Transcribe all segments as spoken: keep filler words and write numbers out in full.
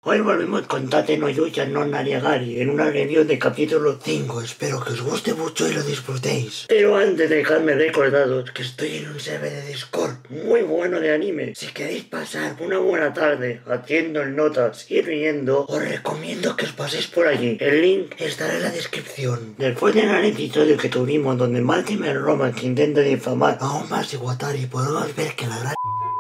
Hoy volvemos con Tate no Yuya no Nariagari en una review de capítulo cinco. Espero que os guste mucho y lo disfrutéis. Pero antes dejadme recordaros que estoy en un server de Discord muy bueno de anime. Si queréis pasar una buena tarde haciendo notas y riendo, os recomiendo que os paséis por allí. El link estará en la descripción. Después del gran episodio que tuvimos donde Multimer Romance intenta difamar aún más Iwatari, podemos ver que la gran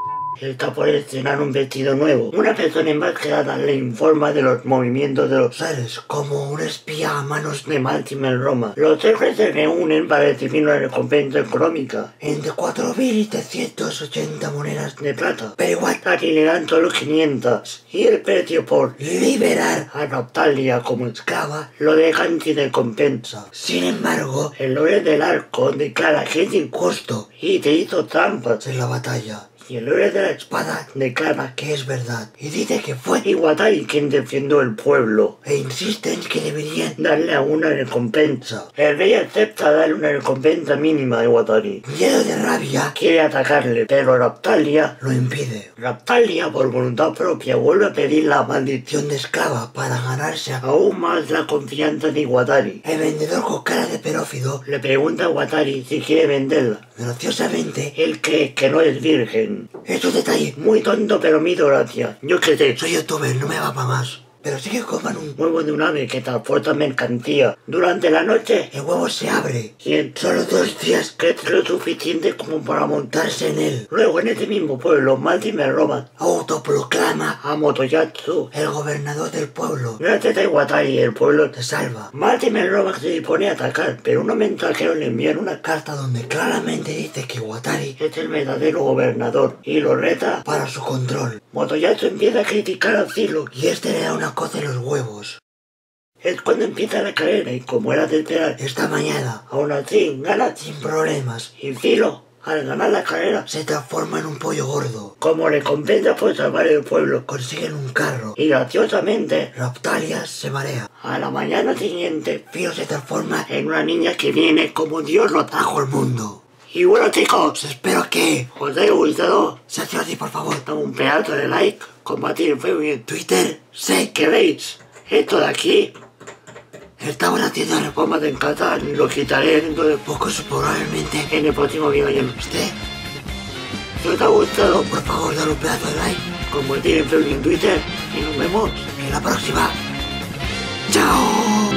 está por estrenar un vestido nuevo. Una persona enmascarada le informa de los movimientos de los seres, como un espía a manos de Multimer Roma. Los jefes se reúnen para recibir una recompensa económica entre cuatro mil trescientas ochenta monedas de plata, pero Iwatari le dan solo quinientas, y el precio por liberar a Raptalia como esclava lo dejan sin recompensa. Sin embargo, el héroe del arco declara que es injusto y te hizo trampas en la batalla. Y el héroe de la espada declara que es verdad y dice que fue Iwatari quien defendió el pueblo e insiste en que deberían darle una recompensa. El rey acepta darle una recompensa mínima a Iwatari. Lleno de rabia quiere atacarle, pero Raptalia lo impide. Raptalia por voluntad propia vuelve a pedir la maldición de esclava para ganarse aún más la confianza de Iwatari. El vendedor con cara de perófido le pregunta a Iwatari si quiere venderla. Graciosamente él cree que no es virgen. Es un detalle muy tonto, pero me hizo gracia. Yo qué sé, soy youtuber, no me va para más. Pero sí que coman un huevo de un ave que transporta mercancía. Durante la noche, el huevo se abre y en solo dos días crece lo suficiente como para montarse en él. Luego, en ese mismo pueblo, Multimer Roma autoproclama a Motoyatsu el gobernador del pueblo. Gracias a Iwatari, el pueblo se salva. Multimer Roma se dispone a atacar, pero unos mensajeros le envían una carta donde claramente dice que Iwatari es el verdadero gobernador y lo reta para su control. Motoyatsu empieza a criticar a Zilo y este le da una cosa en los huevos. Es cuando empieza la carrera y como era de esperar, esta mañana, aún así, gana sin problemas. Y Zilo, al ganar la carrera, se transforma en un pollo gordo. Como recompensa por salvar el pueblo, consiguen un carro. Y graciosamente, Raptalia se marea. A la mañana siguiente, Filo se transforma en una niña que viene como Dios lo trajo al mundo. Y bueno chicos, espero que os haya gustado. Si así así, por favor, dame un pedazo de like, compartir en Facebook y en Twitter. Sé que veis esto de aquí. Estamos haciendo reformas en casa, lo quitaré dentro de poco, probablemente en el próximo vídeo ya no esté. Si os ha gustado, por favor, dale un pedazo de like, compartir en Facebook y en Twitter. Y nos vemos en la próxima. ¡Chao!